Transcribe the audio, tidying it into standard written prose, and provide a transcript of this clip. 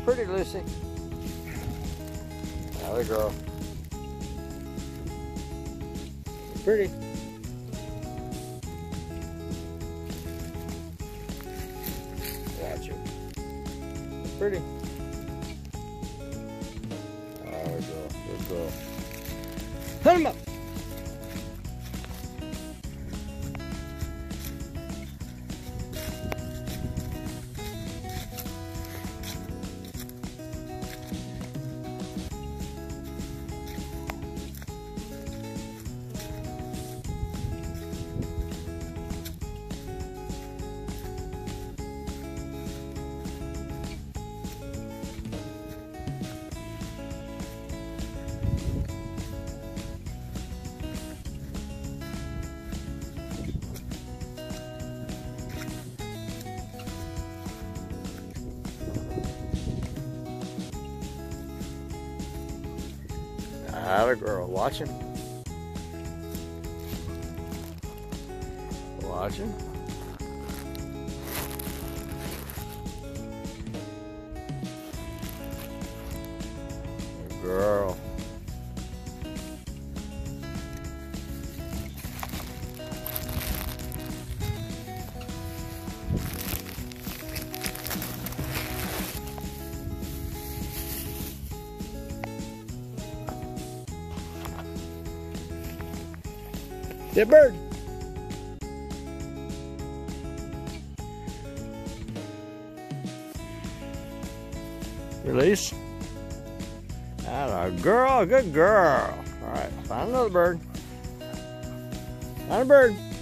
Pretty, Lucy. Another girl. Pretty. Gotcha. Pretty. Another girl. Good girl. Put him up. Atta girl, watch him. Watch him. Good girl. Good bird. Release. Atta girl, good girl. All right, find another bird. Find a bird.